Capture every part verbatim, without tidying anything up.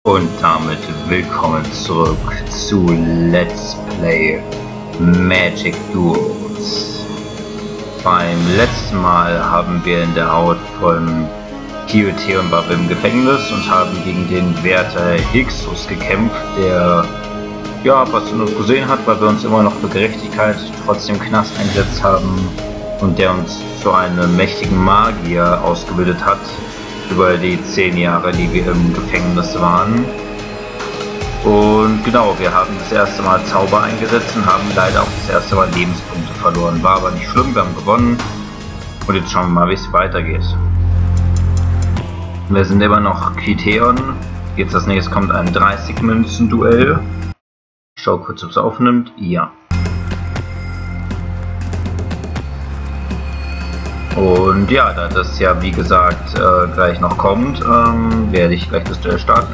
Und damit willkommen zurück zu Let's Play Magic Duels. Beim letzten Mal haben wir in der Haut von Kiotheon war im Gefängnis und haben gegen den Wärter Hixus gekämpft, der ja was in uns gesehen hat, weil wir uns immer noch für Gerechtigkeit trotzdem Knast eingesetzt haben und der uns zu einem mächtigen Magier ausgebildet hat über die zehn Jahre, die wir im Gefängnis waren. Und genau, wir haben das erste Mal Zauber eingesetzt und haben leider auch das erste Mal Lebenspunkte verloren. War aber nicht schlimm, wir haben gewonnen. Und jetzt schauen wir mal, wie es weitergeht. Wir sind immer noch Kiotheon. Jetzt als nächstes kommt ein dreißig Münzen Duell. Ich schau kurz, ob es aufnimmt. Ja. Und ja, da das ja wie gesagt äh, gleich noch kommt, ähm, werde ich gleich das Duell starten.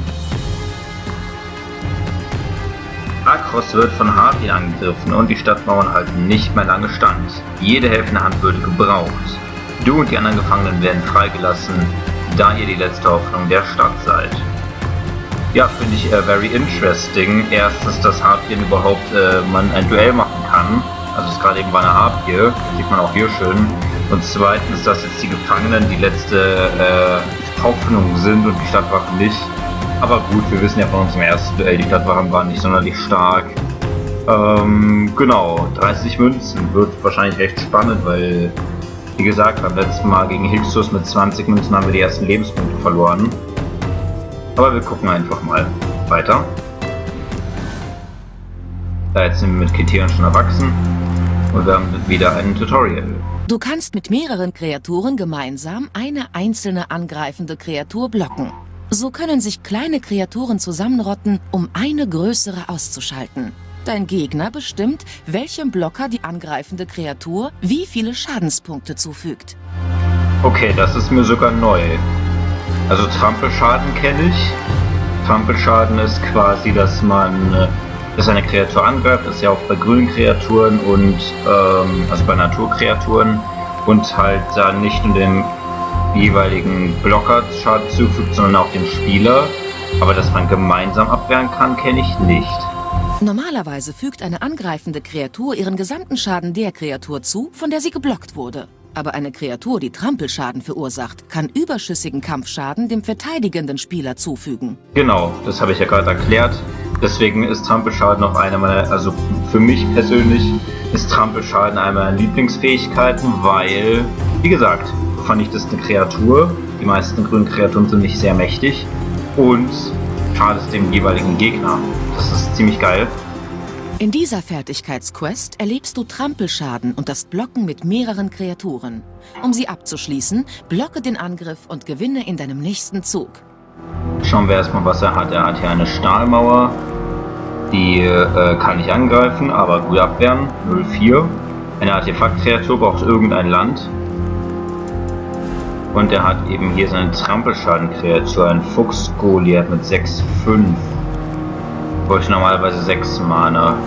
Akros wird von Harpien angegriffen und die Stadtmauern halten nicht mehr lange stand. Jede helfende Hand würde gebraucht. Du und die anderen Gefangenen werden freigelassen, da ihr die letzte Hoffnung der Stadt seid. Ja, finde ich äh, very interesting. Erstens, dass Harpien überhaupt äh, man ein Duell machen kann. Also es ist gerade eben bei einer Harpie, das sieht man auch hier schön. Und zweitens, dass jetzt die Gefangenen die letzte äh, Hoffnung sind und die Stadtwachen nicht. Aber gut, wir wissen ja von unserem ersten Duell, die Stadtwachen waren nicht sonderlich stark. Ähm, genau, dreißig Münzen wird wahrscheinlich recht spannend, weil, wie gesagt, beim letzten Mal gegen Hixus mit zwanzig Münzen haben wir die ersten Lebenspunkte verloren. Aber wir gucken einfach mal weiter. Da jetzt sind wir mit Kiotheon schon erwachsen und wir haben wieder ein Tutorial. Du kannst mit mehreren Kreaturen gemeinsam eine einzelne angreifende Kreatur blocken. So können sich kleine Kreaturen zusammenrotten, um eine größere auszuschalten. Dein Gegner bestimmt, welchem Blocker die angreifende Kreatur wie viele Schadenspunkte zufügt. Okay, das ist mir sogar neu. Also Trampelschaden kenne ich. Trampelschaden ist quasi, dass man dass eine Kreatur angreift, ist ja auch bei grünen Kreaturen und ähm, also bei Naturkreaturen und halt dann nicht nur dem jeweiligen Blocker Schaden zufügt, sondern auch dem Spieler. Aber dass man gemeinsam abwehren kann, kenne ich nicht. Normalerweise fügt eine angreifende Kreatur ihren gesamten Schaden der Kreatur zu, von der sie geblockt wurde. Aber eine Kreatur, die Trampelschaden verursacht, kann überschüssigen Kampfschaden dem verteidigenden Spieler zufügen. Genau, das habe ich ja gerade erklärt. Deswegen ist Trampelschaden auch eine meiner, also für mich persönlich ist Trampelschaden eine meiner Lieblingsfähigkeiten, weil, wie gesagt, du vernichtest eine Kreatur, die meisten grünen Kreaturen sind nicht sehr mächtig und schadest dem jeweiligen Gegner. Das ist ziemlich geil. In dieser Fertigkeitsquest erlebst du Trampelschaden und das Blocken mit mehreren Kreaturen. Um sie abzuschließen, blocke den Angriff und gewinne in deinem nächsten Zug. Schauen wir erstmal, was er hat. Er hat hier eine Stahlmauer, die äh, kann nicht angreifen, aber gut abwehren, null vier. Eine Artefaktkreatur braucht irgendein Land. Und er hat eben hier seine Trampelschadenkreatur, ein Fuchs-Goliath mit sechs fünf. Wollte normalerweise sechs Mana.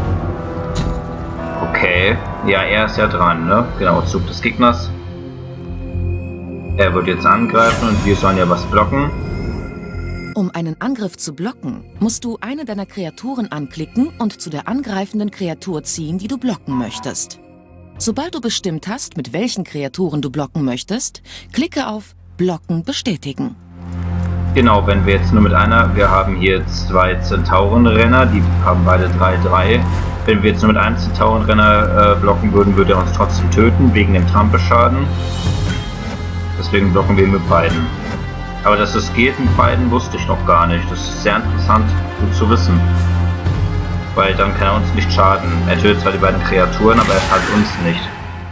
Okay, ja, er ist ja dran, ne? Genau, Zug des Gegners. Er wird jetzt angreifen und wir sollen ja was blocken. Um einen Angriff zu blocken, musst du eine deiner Kreaturen anklicken und zu der angreifenden Kreatur ziehen, die du blocken möchtest. Sobald du bestimmt hast, mit welchen Kreaturen du blocken möchtest, klicke auf Blocken bestätigen. Genau, wenn wir jetzt nur mit einer, wir haben hier zwei Zentaurenrenner, die haben beide drei drei. Wenn wir jetzt nur mit einem Zentaurenrenner äh, blocken würden, würde er uns trotzdem töten, wegen dem Trampelschaden. Deswegen blocken wir mit beiden. Aber dass es geht mit beiden, wusste ich noch gar nicht. Das ist sehr interessant, gut zu wissen. Weil dann kann er uns nicht schaden. Er tötet zwar die beiden Kreaturen, aber er schadet uns nicht.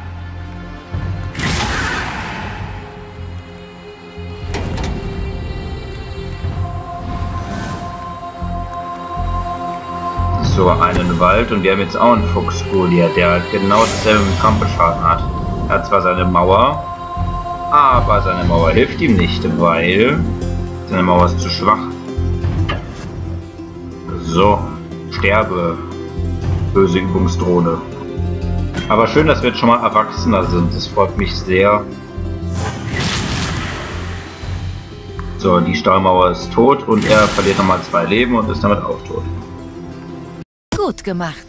So, einen Wald und wir haben jetzt auch einen Fuchs-Goliath, der halt genau dasselbe mit Trampelschaden hat. Er hat zwar seine Mauer, aber seine Mauer hilft ihm nicht, weil seine Mauer ist zu schwach. So, sterbe, böse Übungsdrohne. Aber schön, dass wir jetzt schon mal Erwachsener sind, das freut mich sehr. So, die Stahlmauer ist tot und er verliert nochmal zwei Leben und ist damit auch tot. Gut gemacht.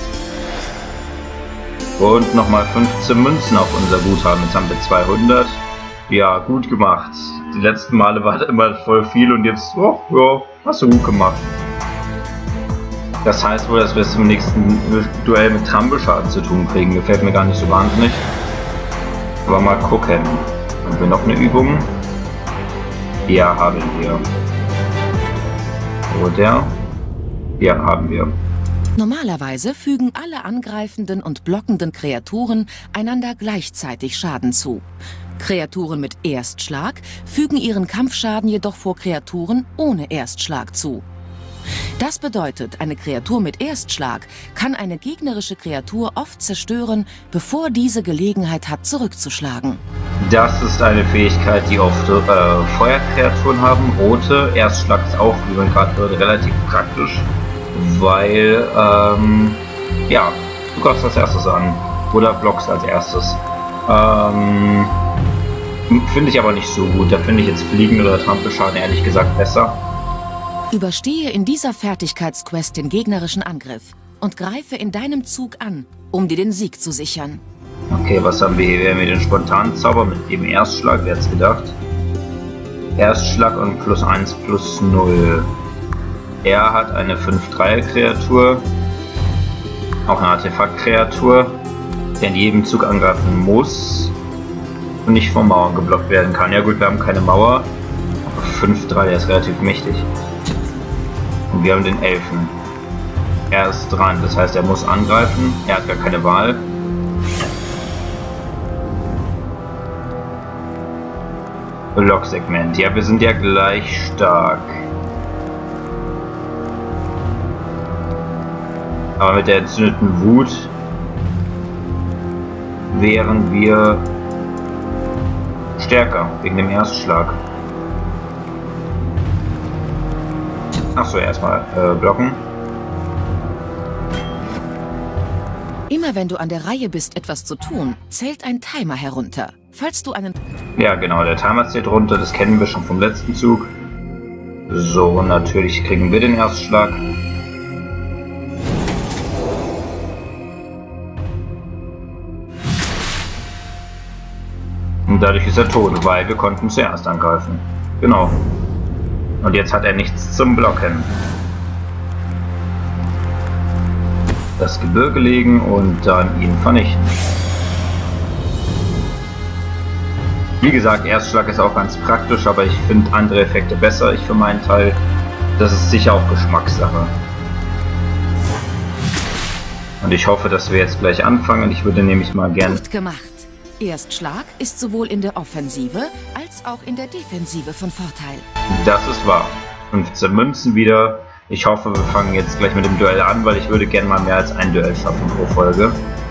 Und nochmal fünfzehn Münzen auf unser Guthaben. Jetzt haben wir zweihundert. Ja, gut gemacht. Die letzten Male war das immer voll viel und jetzt, oh, ja, hast du gut gemacht. Das heißt wohl, dass wir es im nächsten Duell mit Trampelschaden zu tun kriegen. Gefällt mir gar nicht so wahnsinnig. Aber mal gucken. Haben wir noch eine Übung? Ja, haben wir. Oder? Ja, haben wir. Normalerweise fügen alle angreifenden und blockenden Kreaturen einander gleichzeitig Schaden zu. Kreaturen mit Erstschlag fügen ihren Kampfschaden jedoch vor Kreaturen ohne Erstschlag zu. Das bedeutet, eine Kreatur mit Erstschlag kann eine gegnerische Kreatur oft zerstören, bevor diese Gelegenheit hat, zurückzuschlagen. Das ist eine Fähigkeit, die oft äh, Feuerkreaturen haben. Rote Erstschlag ist auch, wie man gerade hört, relativ praktisch, weil, ähm, ja, du greifst als erstes an oder blockst als erstes. Ähm, finde ich aber nicht so gut. Da finde ich jetzt Fliegen oder Trampelschaden ehrlich gesagt besser. Überstehe in dieser Fertigkeitsquest den gegnerischen Angriff und greife in deinem Zug an, um dir den Sieg zu sichern. Okay, was haben wir hier? Wir haben hier den spontanen Zauber mit dem Erstschlag, wer hätte es gedacht? Erstschlag und plus eins plus null. Er hat eine fünf drei Kreatur, auch eine Artefakt-Kreatur, der in jedem Zug angreifen muss und nicht von Mauern geblockt werden kann. Ja gut, wir haben keine Mauer, aber fünf drei, der ist relativ mächtig. Und wir haben den Elfen. Er ist dran, das heißt, er muss angreifen. Er hat gar keine Wahl. Blocksegment. Ja, wir sind ja gleich stark. Aber mit der entzündeten Wut wären wir stärker wegen dem Erstschlag. Achso, erstmal äh, blocken. Immer wenn du an der Reihe bist, etwas zu tun, zählt ein Timer herunter. Falls du einen... Ja, genau, der Timer zählt runter, das kennen wir schon vom letzten Zug. So, natürlich kriegen wir den Erstschlag. Und dadurch ist er tot, weil wir konnten zuerst angreifen. Genau. Und jetzt hat er nichts zum Blocken. Das Gebirge legen und dann ihn vernichten. Wie gesagt, Erstschlag ist auch ganz praktisch, aber ich finde andere Effekte besser. Ich für meinen Teil, das ist sicher auch Geschmackssache. Und ich hoffe, dass wir jetzt gleich anfangen. Ich würde nämlich mal gerne... Gut gemacht. Erstschlag ist sowohl in der Offensive als auch in der Defensive von Vorteil. Das ist wahr. fünfzehn Münzen wieder. Ich hoffe, wir fangen jetzt gleich mit dem Duell an, weil ich würde gerne mal mehr als ein Duell schaffen pro Folge.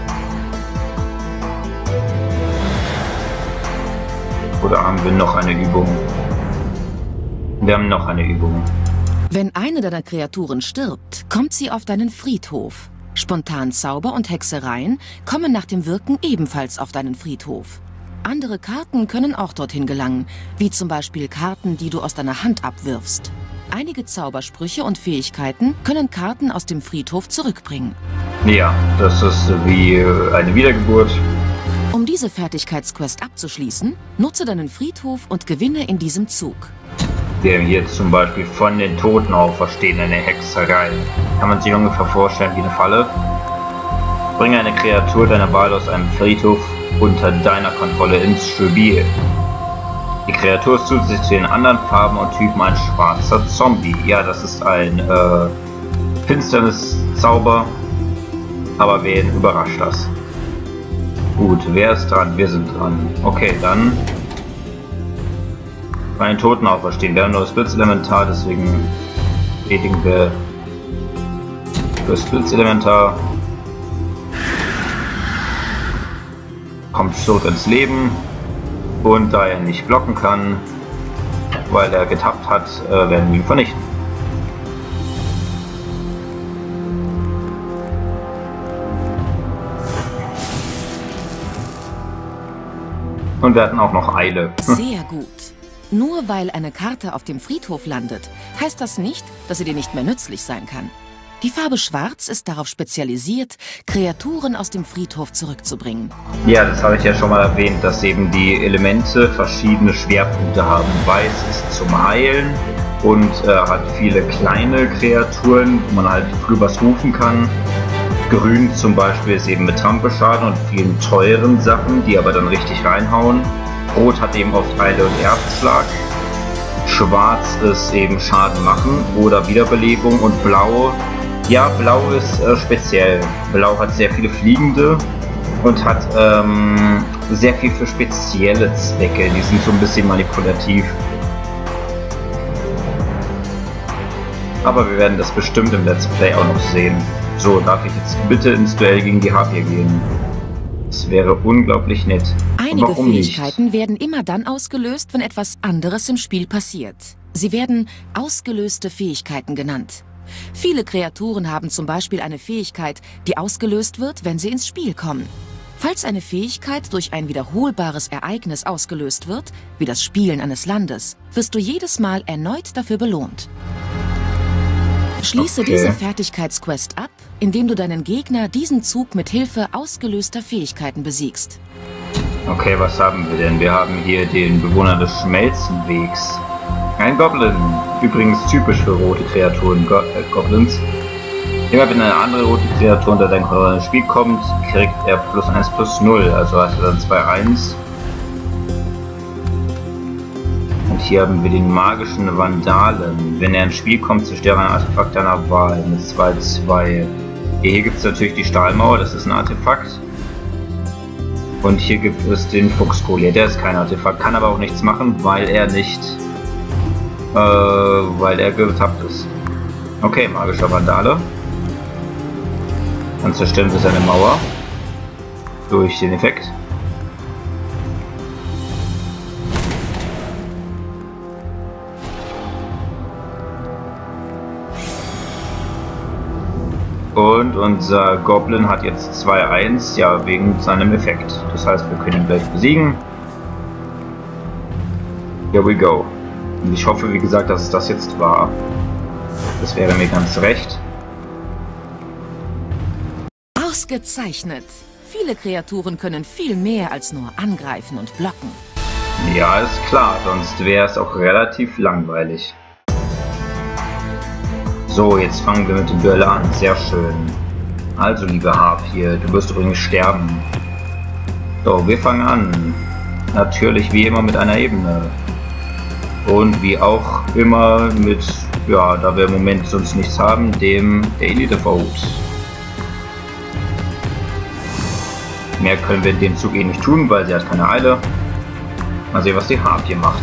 Oder haben wir noch eine Übung? Wir haben noch eine Übung. Wenn eine deiner Kreaturen stirbt, kommt sie auf deinen Friedhof. Spontanzauber und Hexereien kommen nach dem Wirken ebenfalls auf deinen Friedhof. Andere Karten können auch dorthin gelangen, wie zum Beispiel Karten, die du aus deiner Hand abwirfst. Einige Zaubersprüche und Fähigkeiten können Karten aus dem Friedhof zurückbringen. Ja, das ist wie eine Wiedergeburt. Um diese Fertigkeitsquest abzuschließen, nutze deinen Friedhof und gewinne in diesem Zug. Wir haben hier zum Beispiel von den Toten auferstehen eine Hexerei. Kann man sich ungefähr vorstellen wie eine Falle. Bringe eine Kreatur deiner Wahl aus einem Friedhof unter deiner Kontrolle ins Spiel. Die Kreatur ist zusätzlich zu den anderen Farben und Typen ein schwarzer Zombie. Ja, das ist ein äh, Finsternis-Zauber, aber wen überrascht das? Gut, wer ist dran? Wir sind dran. Okay, dann bei den Toten auferstehen. Wir haben nur das Blitzelementar, deswegen tätigen wir das Blitzelementar. Kommt zurück ins Leben. Und da er nicht blocken kann, weil er getappt hat, äh, werden wir ihn vernichten. Und wir hatten auch noch Eile. Sehr gut. Nur weil eine Karte auf dem Friedhof landet, heißt das nicht, dass sie dir nicht mehr nützlich sein kann. Die Farbe Schwarz ist darauf spezialisiert, Kreaturen aus dem Friedhof zurückzubringen. Ja, das habe ich ja schon mal erwähnt, dass eben die Elemente verschiedene Schwerpunkte haben. Weiß ist zum Heilen und äh, hat viele kleine Kreaturen, wo man halt früh was rufen kann. Grün zum Beispiel ist eben mit Trampelschaden und vielen teuren Sachen, die aber dann richtig reinhauen. Rot hat eben oft Eile und Erzschlag. Schwarz ist eben Schaden machen oder Wiederbelebung und Blau, ja, Blau ist äh, speziell. Blau hat sehr viele Fliegende und hat ähm, sehr viel für spezielle Zwecke. Die sind so ein bisschen manipulativ. Aber wir werden das bestimmt im Let's Play auch noch sehen. So, darf ich jetzt bitte ins Duell gegen die Harpie gehen? Das wäre unglaublich nett. Einige Warum Fähigkeiten nicht? werden immer dann ausgelöst, wenn etwas anderes im Spiel passiert. Sie werden ausgelöste Fähigkeiten genannt. Viele Kreaturen haben zum Beispiel eine Fähigkeit, die ausgelöst wird, wenn sie ins Spiel kommen. Falls eine Fähigkeit durch ein wiederholbares Ereignis ausgelöst wird, wie das Spielen eines Landes, wirst du jedes Mal erneut dafür belohnt. Schließe Okay. diese Fertigkeitsquest ab, indem du deinen Gegner diesen Zug mit Hilfe ausgelöster Fähigkeiten besiegst. Okay, was haben wir denn? Wir haben hier den Bewohner des Schmelzenwegs. Ein Goblin. Übrigens typisch für rote Kreaturen, Go äh, Goblins. Immer wenn eine andere rote Kreatur unter dein ins Spiel kommt, kriegt er plus eins plus null. Also hast du dann zwei eins. Und hier haben wir den magischen Vandalen. Wenn er ins Spiel kommt, zerstöre ein Artefakt deiner Wahl mit zwei zwei. Hier gibt es natürlich die Stahlmauer, das ist ein Artefakt. Und hier gibt es den Fuchskollier, der ist kein Artefakt, kann aber auch nichts machen, weil er nicht, äh, weil er getappt ist. Okay, magischer Vandale. Dann zerstören wir seine Mauer durch den Effekt. Und unser Goblin hat jetzt zwei eins, ja, wegen seinem Effekt. Das heißt, wir können ihn gleich besiegen. Here we go. Und ich hoffe, wie gesagt, dass es das jetzt war. Das wäre mir ganz recht. Ausgezeichnet! Viele Kreaturen können viel mehr als nur angreifen und blocken. Ja, ist klar, sonst wäre es auch relativ langweilig. So, jetzt fangen wir mit dem Duell an. Sehr schön. Also, liebe Harpie, du wirst übrigens sterben. So, wir fangen an. Natürlich wie immer mit einer Ebene. Und wie auch immer mit, ja, da wir im Moment sonst nichts haben, dem der Elite Vote. Mehr können wir in dem Zug eh nicht tun, weil sie hat keine Eile. Mal sehen, was die Harpie macht.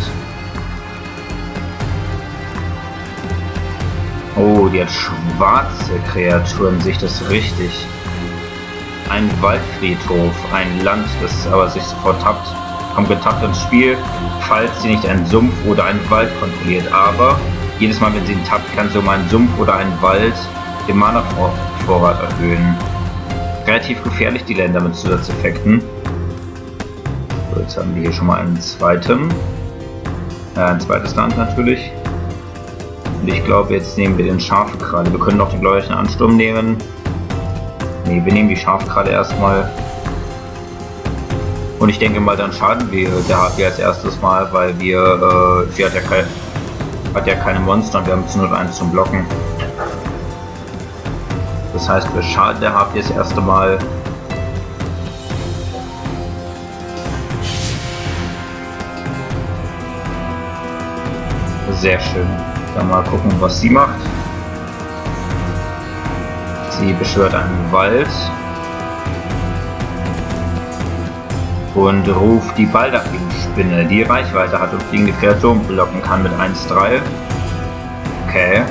Oh, die hat schwarze Kreaturen, sehe ich das richtig? Ein Waldfriedhof, ein Land, das aber sich sofort tappt, kommt getappt ins Spiel, falls sie nicht einen Sumpf oder einen Wald kontrolliert. Aber jedes Mal, wenn sie ihn tappt, kann sie um einen Sumpf oder einen Wald den Mana-Vorrat erhöhen. Relativ gefährlich, die Länder mit Zusatzeffekten. So, jetzt haben wir hier schon mal einen zweiten. Äh, ein zweites Land natürlich. Und ich glaube, jetzt nehmen wir den Schafkrade. Wir können noch den glorreichen Ansturm nehmen. Ne, wir nehmen die Schafkrade erstmal. Und ich denke mal, dann schaden wir der Harpie als erstes Mal, weil wir, äh, sie hat ja, kein, hat ja keine Monster und wir haben zu null eins zum Blocken. Das heißt, wir schaden der Harpie das erste Mal. Sehr schön. Dann mal gucken, was sie macht. Sie beschwört einen Wald und ruft die Baldachin-Spinne, die Reichweite hat und fliegende Kreaturen blocken kann mit eins drei. Okay.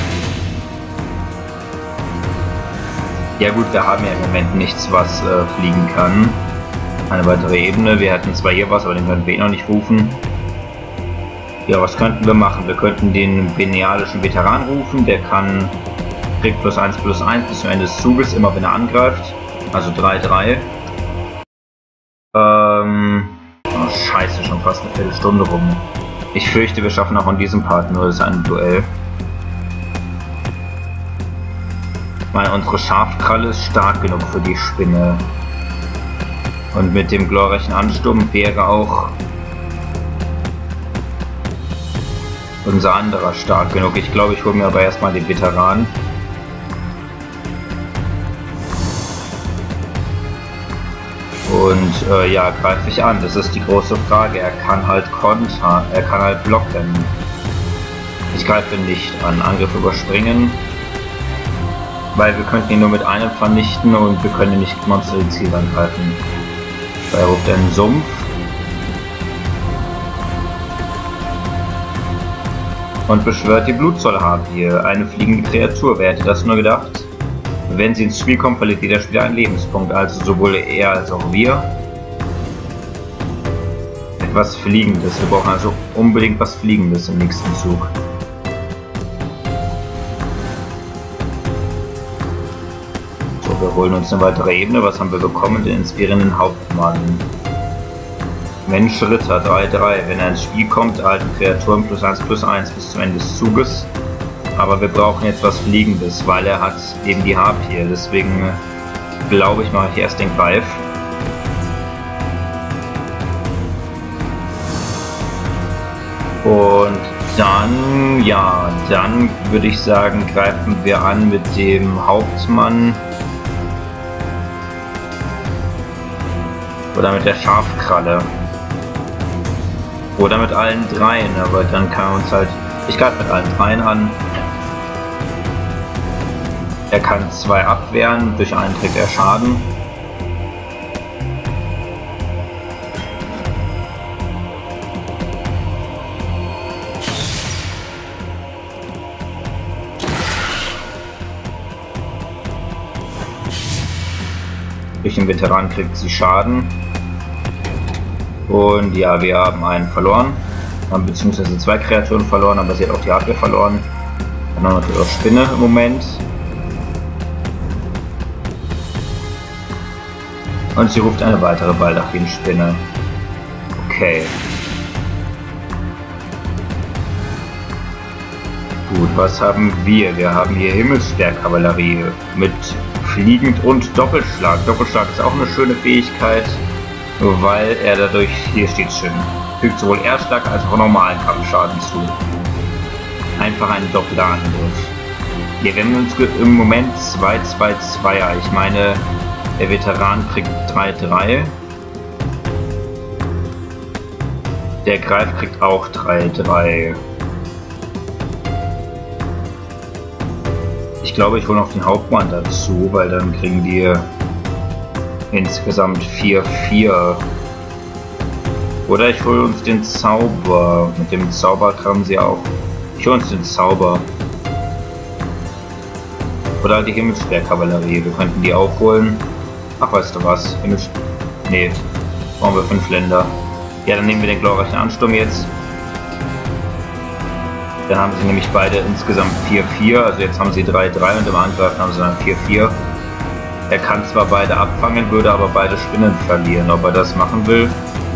Ja gut, wir haben ja im Moment nichts, was äh, fliegen kann. Eine weitere Ebene. Wir hätten zwar hier was, aber den können wir eh noch nicht rufen. Ja, was könnten wir machen? Wir könnten den benialischen Veteran rufen, der kann, kriegt plus eins plus eins bis zum Ende des Zuges, immer wenn er angreift. Also drei drei. Ähm, oh scheiße, schon fast eine Viertelstunde rum. Ich fürchte, wir schaffen auch in diesem Part nur das ein Duell. Weil unsere Schafkralle ist stark genug für die Spinne. Und mit dem glorreichen Ansturm wäre auch unser anderer stark genug. Ich glaube, ich hole mir aber erstmal den Veteran. Und äh, ja, greife ich an. Das ist die große Frage. Er kann halt kontern, er kann halt blocken. Ich greife nicht an. Angriff überspringen. Weil wir könnten ihn nur mit einem vernichten und wir können nicht Monster ins Ziel angreifen. Er ruft einen Sumpf. Und beschwört die Blutzollharpie, eine fliegende Kreatur. Wer hätte das nur gedacht? Wenn sie ins Spiel kommt, verliert jeder Spieler einen Lebenspunkt, also sowohl er als auch wir. Etwas Fliegendes. Wir brauchen also unbedingt was Fliegendes im nächsten Zug. So, wir holen uns eine weitere Ebene. Was haben wir bekommen? Den inspirierenden Hauptmann. Mensch Ritter drei drei. Wenn er ins Spiel kommt, erhalten Kreaturen plus eins plus eins bis zum Ende des Zuges. Aber wir brauchen jetzt was Fliegendes, weil er hat eben die Harpie. Deswegen glaube ich, mache ich erst den Greif. Und dann, ja, dann würde ich sagen, greifen wir an mit dem Hauptmann. Oder mit der Schafkralle. Oder mit allen dreien, aber dann kann er uns halt... Ich greife mit allen dreien an. Er kann zwei abwehren, durch einen kriegt er Schaden. Durch den Veteran kriegt sie Schaden. Und ja, wir haben einen verloren. Haben beziehungsweise zwei Kreaturen verloren, aber sie hat auch die Hardware verloren. Dann haben wir natürlich auch Spinne im Moment. Und sie ruft eine weitere Baldachin-Spinne. Okay. Gut, was haben wir? Wir haben hier Himmelsstern-Kavallerie mit Fliegend und Doppelschlag. Doppelschlag ist auch eine schöne Fähigkeit, weil er dadurch, hier steht schön, fügt sowohl Erstschlag als auch normalen Kampfschaden zu. Einfach ein doppelter Angriff. Hier, wir haben uns im Moment zwei zwei zweier. Ich meine, der Veteran kriegt drei drei. Der Greif kriegt auch drei drei. Ich glaube, ich hole noch den Hauptmann dazu, weil dann kriegen die insgesamt vier vier. Oder ich hole uns den Zauber. Mit dem Zauber kann sie auch. Ich hole uns den Zauber. Oder die Himmelsstern-Kavallerie. Wir könnten die auch holen. Ach, weißt du was? Himmels... Nee. Brauchen wir fünf Länder. Ja, dann nehmen wir den glorreichen Ansturm jetzt. Dann haben sie nämlich beide insgesamt vier vier. Also jetzt haben sie drei drei und im Angreifen haben sie dann vier vier. Er kann zwar beide abfangen, würde aber beide Spinnen verlieren. Ob er das machen will?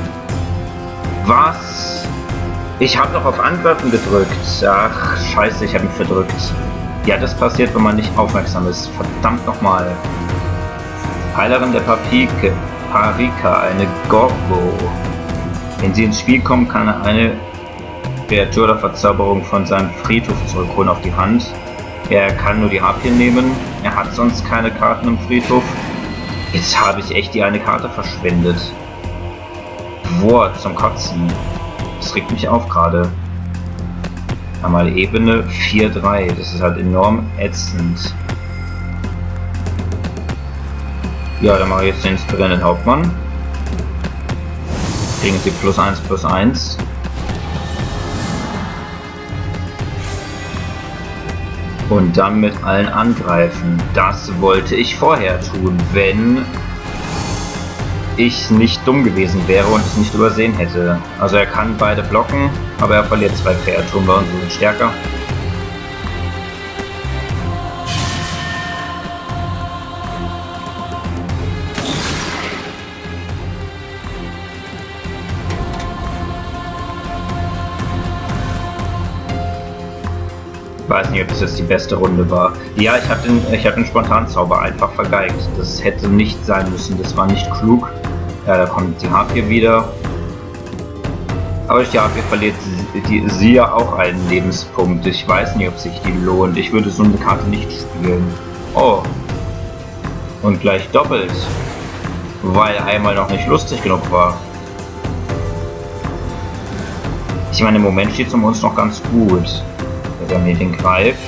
Was? Ich habe doch auf Angreifen gedrückt. Ach, scheiße, ich habe ihn verdrückt. Ja, das passiert, wenn man nicht aufmerksam ist. Verdammt nochmal. Heilerin der Papike, Parika, eine Gorgo. Wenn sie ins Spiel kommt, kann er eine Kreatur oder Verzauberung von seinem Friedhof zurückholen auf die Hand. Er kann nur die Harpie nehmen. Er hat sonst keine Karten im Friedhof. Jetzt habe ich echt die eine Karte verschwendet. Boah, zum Kotzen. Das regt mich auf gerade. Einmal Ebene vier drei. Das ist halt enorm ätzend. Ja, dann mache ich jetzt den inspirierenden Hauptmann. Kriegen sie plus eins plus eins. Und dann mit allen angreifen. Das wollte ich vorher tun, wenn ich nicht dumm gewesen wäre und es nicht übersehen hätte. Also er kann beide blocken, aber er verliert zwei Kreaturen, bei uns sind stärker. nicht, ob das jetzt die beste Runde war. Ja, ich habe den, ich hab den Spontanzauber einfach vergeigt. Das hätte nicht sein müssen, das war nicht klug. Ja, da kommt die Harpie wieder. Aber durch die Harpie verliert sie, die, sie ja auch einen Lebenspunkt. Ich weiß nicht, ob sich die lohnt. Ich würde so eine Karte nicht spielen. Oh. Und gleich doppelt. Weil einmal noch nicht lustig genug war. Ich meine, im Moment steht es um uns noch ganz gut. Wenn wir den greifen.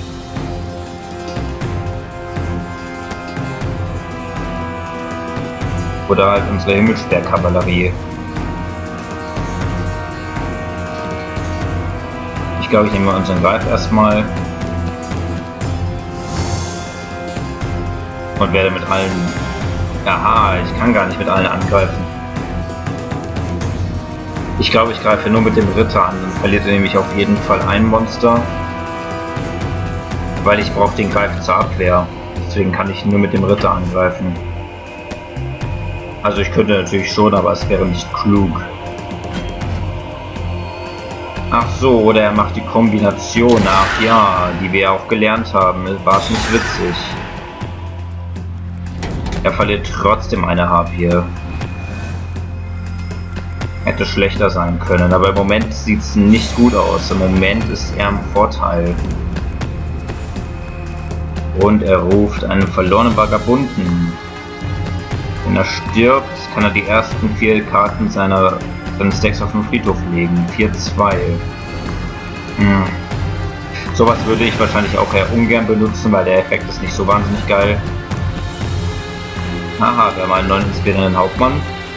Oder halt unsere Himmelsperrkavallerie. Ich glaube, ich nehme unseren Greif erstmal. Und werde mit allen... Aha, ich kann gar nicht mit allen angreifen. Ich glaube, ich greife nur mit dem Ritter an. Dann verliert er nämlich auf jeden Fall ein Monster. Weil ich brauche den Greif zur Abwehr. Deswegen kann ich nur mit dem Ritter angreifen. Also ich könnte natürlich schon, aber es wäre nicht klug. Ach so, oder er macht die Kombination. Ach ja, die wir auch gelernt haben. War es nicht witzig. Er verliert trotzdem eine Harpie. Hätte schlechter sein können, aber im Moment sieht es nicht gut aus. Im Moment ist er im Vorteil. Und er ruft einen verlorenen Vagabunden. Wenn er stirbt, kann er die ersten vier Karten seiner, seines Decks auf den Friedhof legen. vier zwei. Hm. Sowas würde ich wahrscheinlich auch eher ungern benutzen, weil der Effekt ist nicht so wahnsinnig geil. Aha, wir haben einen neuen inspirierenden Hauptmann.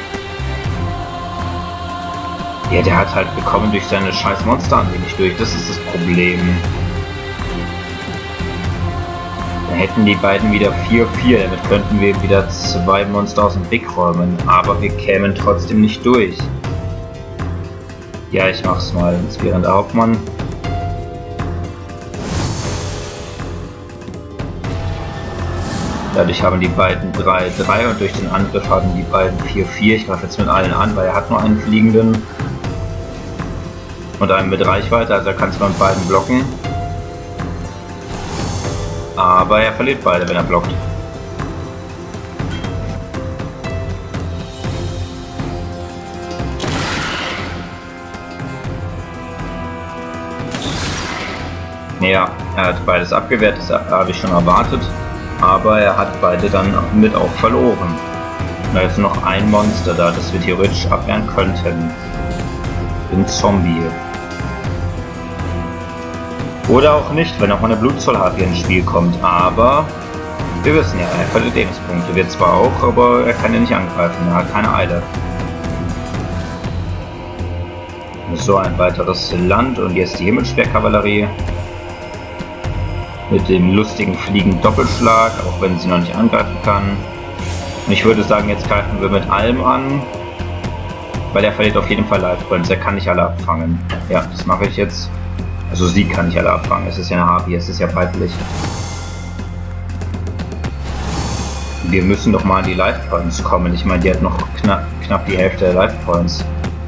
Ja, der hat halt bekommen durch seine scheiß Monster an wenig durch. Das ist das Problem. Dann hätten die beiden wieder vier vier. Damit könnten wir wieder zwei Monster aus dem Weg räumen. Aber wir kämen trotzdem nicht durch. Ja, ich mach's mal. Inspirierender Hauptmann. Dadurch haben die beiden drei drei und durch den Angriff haben die beiden vier vier. Ich greife jetzt mit allen an, weil er hat nur einen fliegenden. Und einen mit Reichweite, also er kann zwar mit beiden blocken. Aber er verliert beide, wenn er blockt. Ja, er hat beides abgewehrt, das habe ich schon erwartet. Aber er hat beide dann mit auch verloren. Da ist noch ein Monster da, das wir theoretisch abwehren könnten. Ein Zombie. Oder auch nicht, wenn auch mal eine Blutzollharpie ins Spiel kommt. Aber wir wissen ja, er verliert Lebenspunkte. Wir zwar auch, aber er kann ja nicht angreifen. Er hat keine Eile. So, ein weiteres Land und jetzt die Himmelsperrkavallerie. Mit dem lustigen fliegenden Doppelschlag, auch wenn sie noch nicht angreifen kann. Und ich würde sagen, jetzt greifen wir mit allem an, weil er verliert auf jeden Fall Life Points. Er kann nicht alle abfangen. Ja, das mache ich jetzt. Also sie kann nicht alle abfangen. Es ist ja eine Harpie, es ist ja weiblich. Wir müssen doch mal an die Life Points kommen. Ich meine, die hat noch knapp, knapp die Hälfte der Life Points.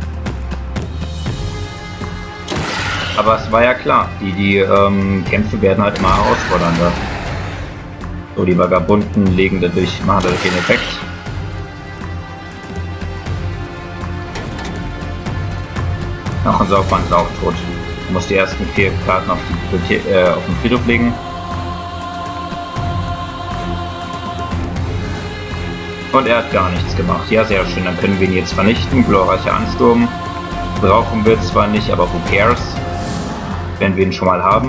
Aber es war ja klar, die, die ähm, Kämpfe werden halt immer herausfordernder. So, die Vagabunden legen dadurch, machen dadurch den Effekt. Ach, unser Hauptmann ist auch tot. Du musst die ersten vier Karten auf, die, äh, auf den Friedhof legen. Und er hat gar nichts gemacht. Ja, sehr schön, dann können wir ihn jetzt vernichten. Glorreicher Ansturm. Brauchen wir zwar nicht, aber who cares? Wenn wir ihn schon mal haben,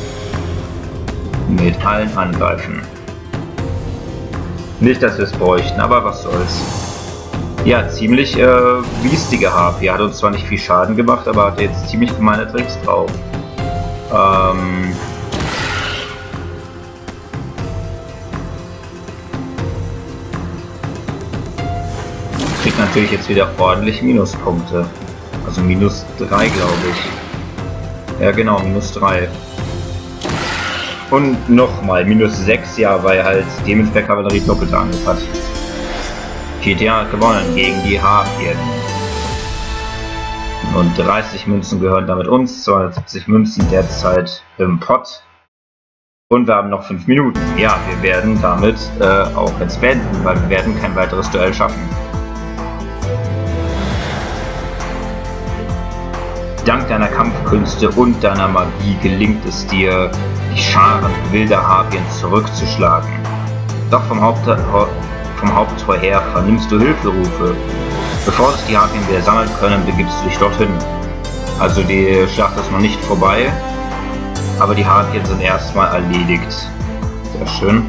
mit allen angreifen. Nicht, dass wir es bräuchten, aber was soll's. Ja, ziemlich äh, biestige Harpie. Hat uns zwar nicht viel Schaden gemacht, aber hat jetzt ziemlich gemeine Tricks drauf. Ähm Kriegt natürlich jetzt wieder ordentlich Minuspunkte. Also minus drei, glaube ich. Ja genau, minus drei. Und nochmal, minus sechs, ja, weil halt die Himmelsperrkavallerie doppelt Angriff hat. G T A hat gewonnen gegen die Harpien. Und dreißig Münzen gehören damit uns, zweihundertsiebzig Münzen derzeit im Pot. Und wir haben noch fünf Minuten. Ja, wir werden damit äh, auch jetzt beenden, weil wir werden kein weiteres Duell schaffen. Dank deiner Kampfkünste und deiner Magie gelingt es dir, die Scharen wilder Harpien zurückzuschlagen. Doch vom, Haupt vom Haupttor her vernimmst du Hilferufe. Bevor sich die Harpien wieder sammeln können, begibst du dich dorthin. Also die Schlacht ist noch nicht vorbei, aber die Harpien sind erstmal erledigt. Sehr schön.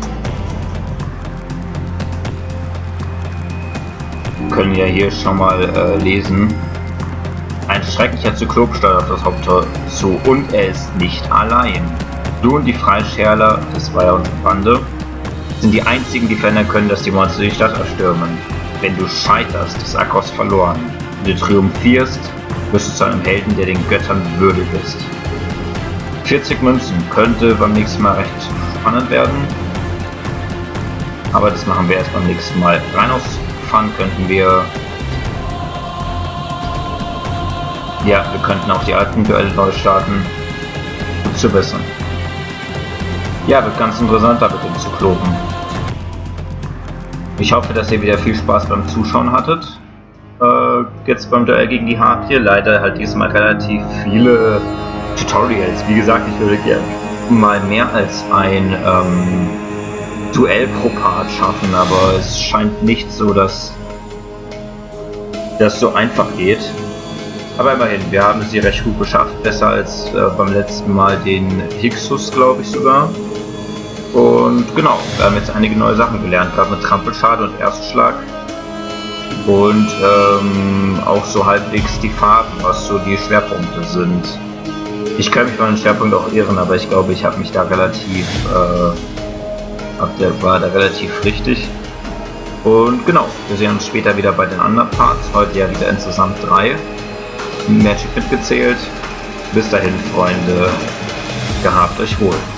Wir können ja hier schon mal äh, lesen. Ein schrecklicher Zyklop steuert auf das Haupttor zu und er ist nicht allein. Du und die Freischärler, das war ja unsere Bande, sind die einzigen, die verhindern können, dass die Monster die Stadt erstürmen. Wenn du scheiterst, ist Akros verloren. Wenn du triumphierst, wirst du zu einem Helden, der den Göttern würdig ist. vierzig Münzen könnte beim nächsten Mal recht spannend werden. Aber das machen wir erst beim nächsten Mal. Rein aus Fun könnten wir... Ja, wir könnten auch die alten Duelle neu starten. Gut zu wissen. Ja, wird ganz interessant da mit dem Zyklopen. Ich hoffe, dass ihr wieder viel Spaß beim Zuschauen hattet. Äh, jetzt beim Duell gegen die Harpie. Leider halt diesmal relativ viele Tutorials. Wie gesagt, ich würde gerne mal mehr als ein ähm, Duell pro Part schaffen, aber es scheint nicht so, dass das so einfach geht. Aber immerhin, wir haben es hier recht gut geschafft, besser als äh, beim letzten Mal den Hixus, glaube ich sogar. Und genau, wir haben jetzt einige neue Sachen gelernt, gerade mit Trampelschade und Erstschlag. Und ähm, auch so halbwegs die Farben, was so die Schwerpunkte sind. Ich kann mich bei den Schwerpunkten auch irren, aber ich glaube, ich habe mich da relativ, äh, hab der, war da relativ richtig. Und genau, wir sehen uns später wieder bei den anderen Parts. Heute ja wieder insgesamt drei. Magic mitgezählt. Bis dahin, Freunde, gehabt euch wohl.